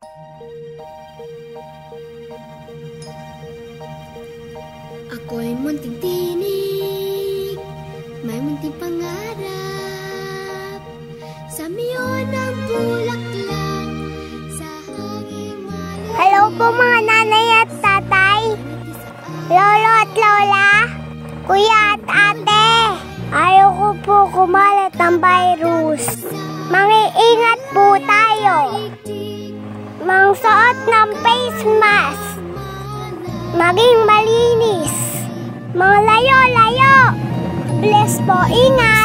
Ako'y munting tinig, may munting pangarap, sa miyon ng bulaklak, sa hanging malay. Hello po mga nanay at tatay, lolo at lola, kuya at ate. Ayaw ko po kumalat ng virus. Mag-iingat po tayo. Magsuot ng face mask. Maging malinis. Mga layo-layo. Bless po, ingat.